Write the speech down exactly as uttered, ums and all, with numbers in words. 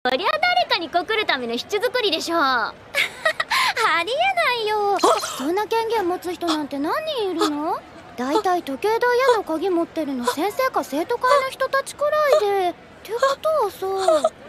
りゃ誰かに告るための質作りでしょ。ありえないよ。そんな権限持つ人なんて何人いるの？だいたい時計台屋の鍵持ってるの先生か生徒会の人たちくらいで。ってことはさ